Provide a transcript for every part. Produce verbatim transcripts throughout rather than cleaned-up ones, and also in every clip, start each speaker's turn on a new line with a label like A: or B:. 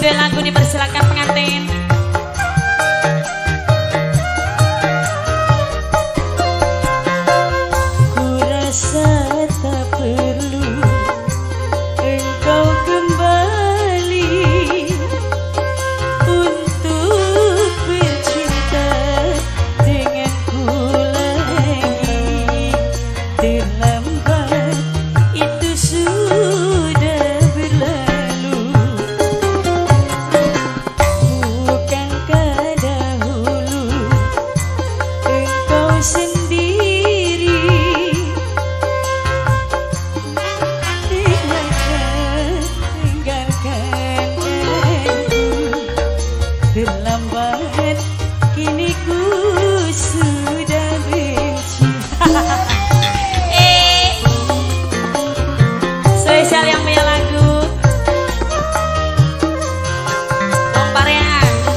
A: duel lagu dipersilakan pengantin.
B: Ku rasa tak perlu engkau kembali untuk bercinta denganku lagi. Terlambat itu sudah berlalu. Bukankah dahulu engkau sendiri tinggalkan aku. Terlambat kini ku sudah benci.
A: Eh, spesial yang punya lagu. Lompat ya.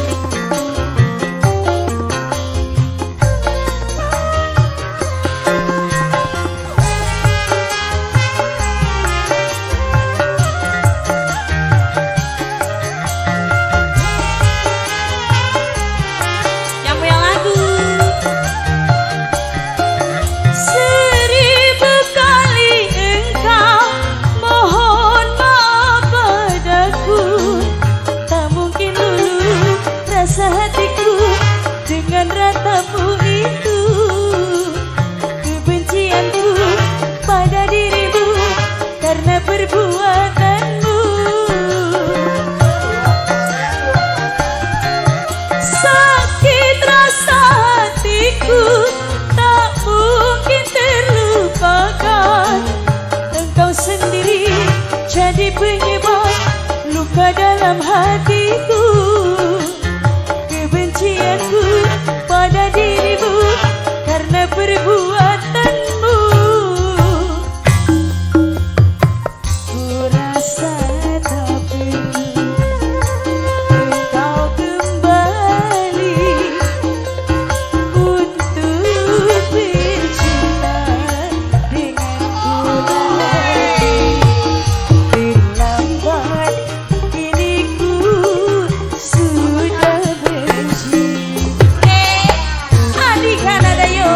A: Yang punya lagu.
B: Seribu kali engkau mohon maaf padaku, tak mungkin luluh rasa hatiku dengan ratamu itu. Kebencianku pada dirimu karena perbuatanmu. Sakit rasa hatiku tak mungkin terlupakan. Engkau sendiri jadi penyebab luka dalam hatiku. Kebencianku pada dirimu karena perbuatanmu. Ku rasa tak perlu engkau kembali untuk bercinta denganku lagi. Terlambat kini ku sudah benci.
A: Eh, adik kan ada yo.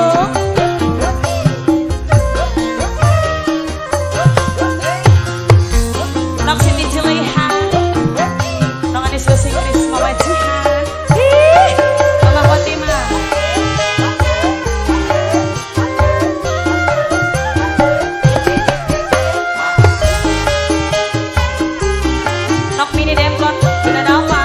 A: Nok Siti Juleha, Nok Anis Bahasa Inggris Mama Jihan, Ih, Mama Fatimah. Nok Mini Demplon, Bunda Dalma.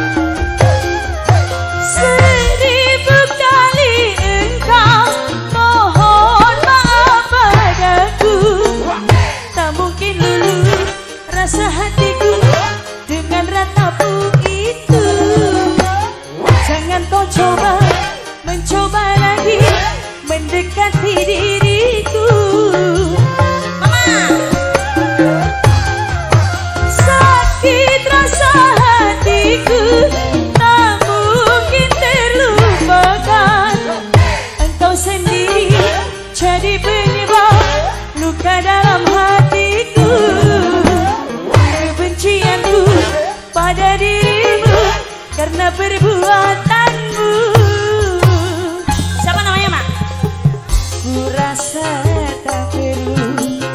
B: Seribu kali engkau mohon maaf padaku, tak mungkin luluh rasa hatiku dengan ratamu itu. Jangan kau coba mencoba lagi mendekati diriku. Sakit rasa hatiku tak mungkin terlupakan. Engkau sendiri jadi penyebab luka dalam hatiku. Kebencianku pada dirimu karena perbuatanmu.
A: Siapa namanya, Mak?
B: Ku rasa tak perlu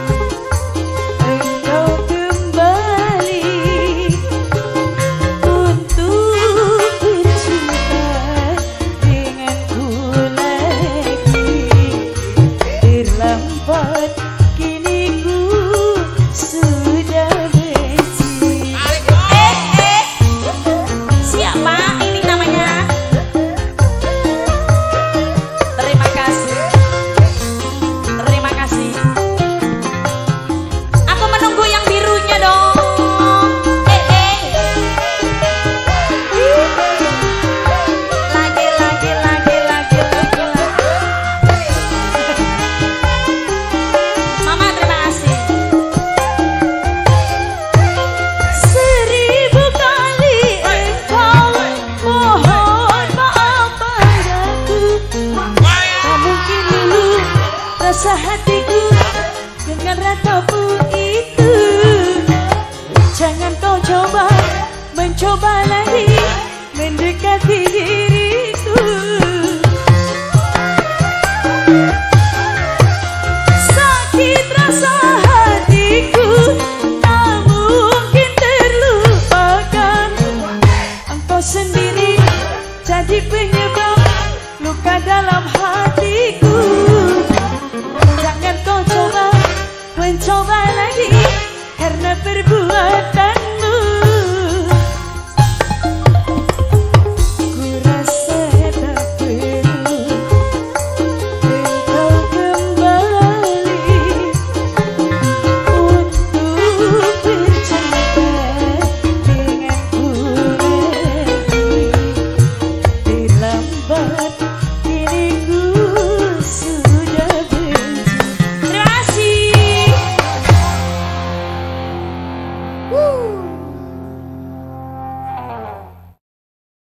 B: engkau kembali untuk bercinta denganku lagi. Terlambat kini ku sudah benci.
A: Eh, eh, siapa ini namanya?
B: coba lagi mendekati diriku. Sakit rasa hatiku tak mungkin terlupakan. Engkau sendiri jadi penyebab luka dalam hatiku. Jangan kau coba mencoba lagi karena perbuatanmu. Ku rasa tak perlu engkau kembali untuk bercinta denganku lagi. Terlambat kini ku sudah benci. Terima kasih. Woo.